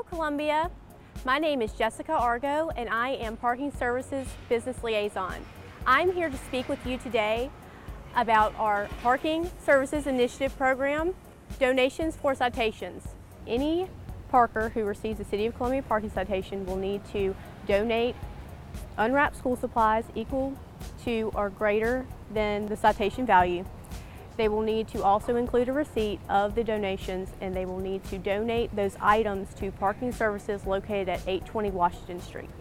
Hello, Columbia. My name is Jessica Argo, and I am Parking Services Business Liaison. I'm here to speak with you today about our Parking Services Initiative program, Donations for Citations. Any parker who receives a City of Columbia parking citation will need to donate unwrapped school supplies equal to or greater than the citation value. They will need to also include a receipt of the donations, and they will need to donate those items to Parking Services located at 820 Washington Street.